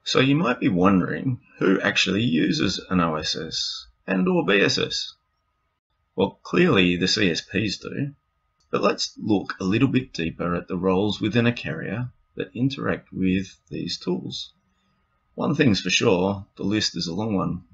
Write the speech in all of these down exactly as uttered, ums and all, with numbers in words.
So you might be wondering who actually uses an O S S and or B S S. Well, clearly the C S Ps do, but let's look a little bit deeper at the roles within a carrier that interact with these tools. One thing's for sure, the list is a long one.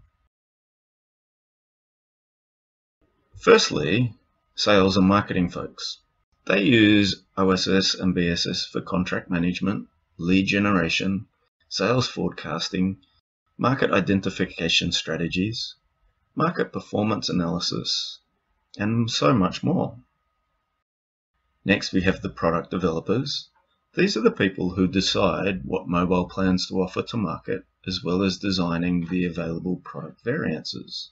Firstly, sales and marketing folks. They use O S S and B S S for contract management, lead generation, sales forecasting, market identification strategies, market performance analysis, and so much more. Next, we have the product developers. These are the people who decide what mobile plans to offer to market, as well as designing the available product variances.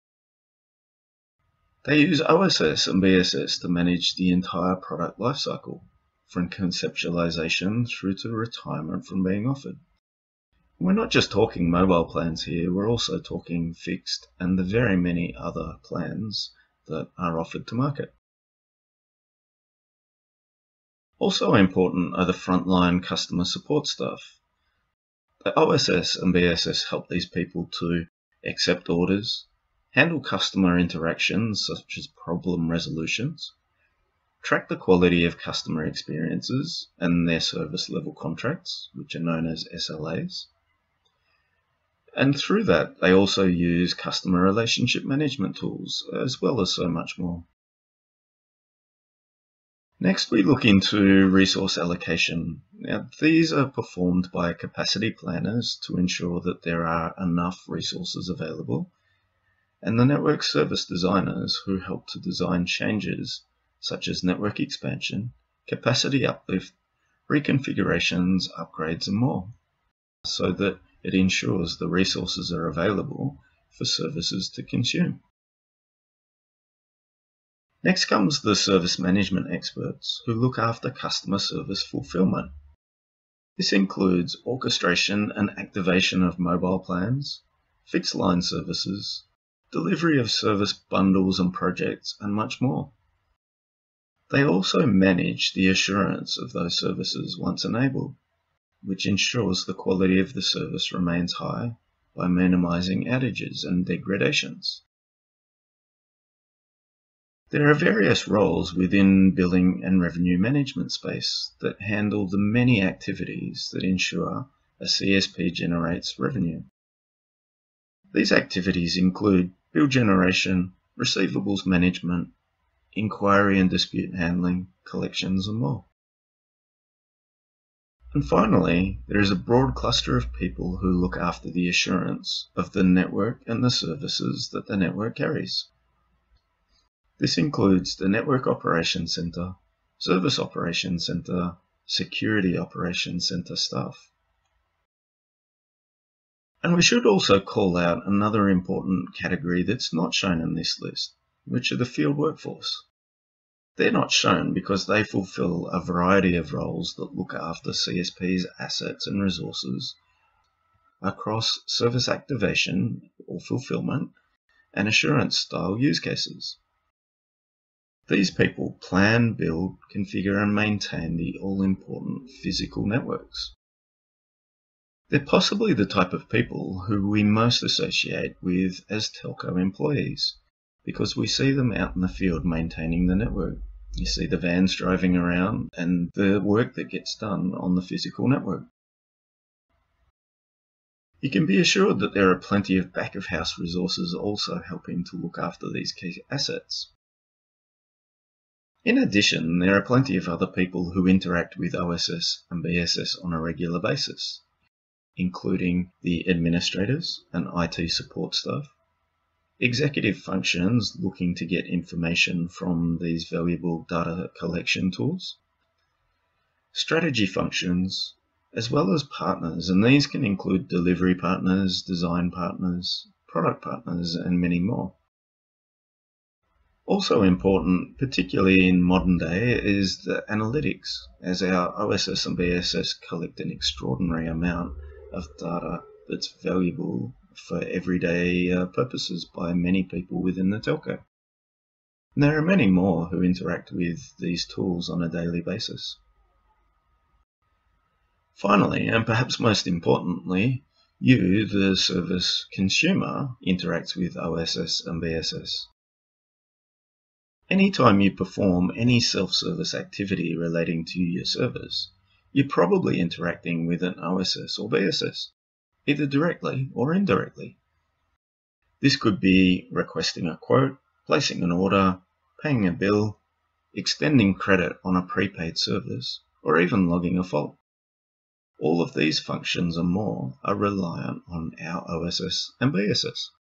They use O S S and B S S to manage the entire product lifecycle, from conceptualization through to retirement from being offered. We're not just talking mobile plans here, we're also talking fixed and the very many other plans that are offered to market. Also important are the frontline customer support staff. The O S S and B S S help these people to accept orders, handle customer interactions such as problem resolutions, track the quality of customer experiences and their service level contracts, which are known as S L As. And through that, they also use customer relationship management tools, as well as so much more. Next, we look into resource allocation. Now, these are performed by capacity planners to ensure that there are enough resources available, and the network service designers who help to design changes such as network expansion, capacity uplift, reconfigurations, upgrades, and more, so that it ensures the resources are available for services to consume. Next comes the service management experts who look after customer service fulfillment. This includes orchestration and activation of mobile plans, fixed line services, delivery of service bundles and projects, and much more. They also manage the assurance of those services once enabled, which ensures the quality of the service remains high by minimizing outages and degradations. There are various roles within billing and revenue management space that handle the many activities that ensure a C S P generates revenue. These activities include bill generation, receivables management, inquiry and dispute handling, collections, and more. And finally, there is a broad cluster of people who look after the assurance of the network and the services that the network carries. This includes the Network Operations Center, Service Operations Center, Security Operations Center staff. And we should also call out another important category that's not shown in this list, which are the field workforce. They're not shown because they fulfill a variety of roles that look after C S P's assets and resources across service activation or fulfillment and assurance style use cases. These people plan, build, configure, and maintain the all-important physical networks. They're possibly the type of people who we most associate with as telco employees, because we see them out in the field maintaining the network. You see the vans driving around and the work that gets done on the physical network. You can be assured that there are plenty of back-of-house resources also helping to look after these key assets. In addition, there are plenty of other people who interact with O S S and B S S on a regular basis, including the administrators and I T support staff, executive functions looking to get information from these valuable data collection tools, strategy functions, as well as partners, and these can include delivery partners, design partners, product partners, and many more. Also important, particularly in modern day, is the analytics, as our O S S and B S S collect an extraordinary amount of data that's valuable for everyday uh, purposes by many people within the telco. And there are many more who interact with these tools on a daily basis. Finally, and perhaps most importantly, you, the service consumer, interacts with O S S and B S S. Anytime you perform any self-service activity relating to your service, you're probably interacting with an O S S or B S S, either directly or indirectly. This could be requesting a quote, placing an order, paying a bill, extending credit on a prepaid service, or even logging a fault. All of these functions and more are reliant on our O S S and B S S.